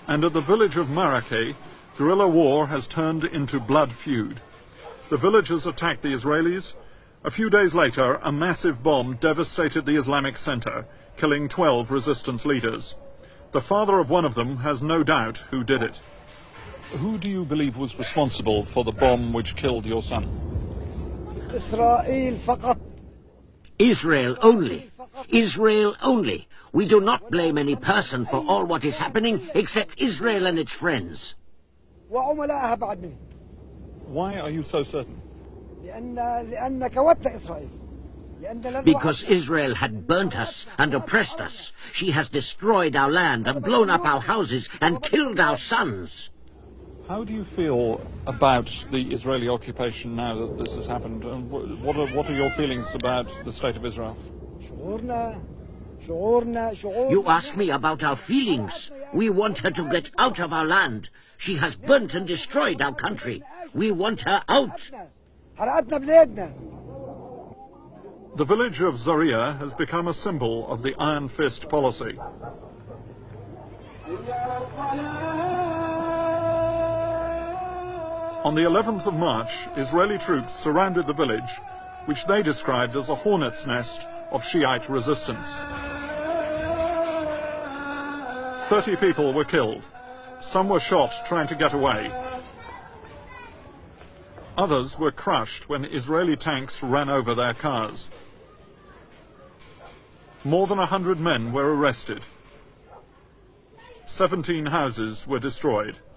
And at the village of Maracay, guerrilla war has turned into blood feud. The villagers attacked the Israelis. A few days later, a massive bomb devastated the Islamic center, killing 12 resistance leaders. The father of one of them has no doubt who did it. Who do you believe was responsible for the bomb which killed your son? Israel only. Israel only. We do not blame any person for all what is happening except Israel and its friends. Why are you so certain? Because Israel had burnt us and oppressed us. She has destroyed our land and blown up our houses and killed our sons. How do you feel about the Israeli occupation now that this has happened? And what are your feelings about the state of Israel? You ask me about our feelings. We want her to get out of our land. She has burnt and destroyed our country. We want her out. The village of Zaria has become a symbol of the iron fist policy. On the 11th of March, Israeli troops surrounded the village, which they described as a hornet's nest of Shiite resistance. 30 people were killed. Some were shot trying to get away. Others were crushed when Israeli tanks ran over their cars. More than 100 men were arrested. 17 houses were destroyed.